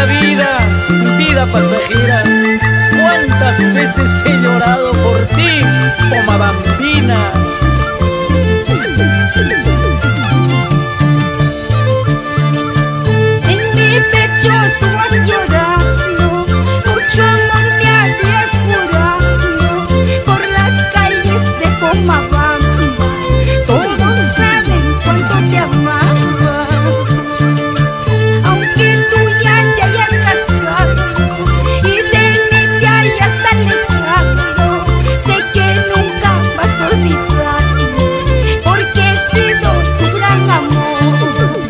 vida, vida pasajera. Cuántas veces he llorado por ti, Poma Bambina. En mi pecho tú has llorado, mucho amor me habías jurado, por las calles de Pomabamba. Todos saben cuánto te amaba, aunque tú ya te hayas casado y de mí te hayas alejado. Sé que nunca vas a olvidarme, porque he sido tu gran amor.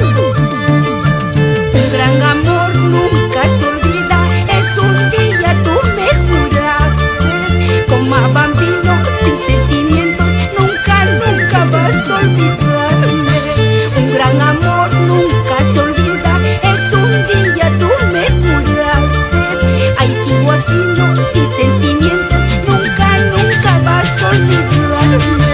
Un gran amor nunca se olvida, es un día tú me juraste. Poma Bambino, sin sentimientos, nunca, nunca vas a olvidarme. Un gran amor nunca se olvida, es un día tú me juraste. Ahí sigo así, no, sin sentimientos, nunca, nunca vas a olvidarme.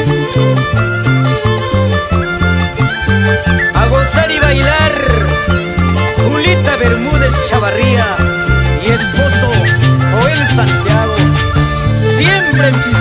A gozar y bailar, Julita Bermúdez Chavarría y esposo Joel Santiago, siempre en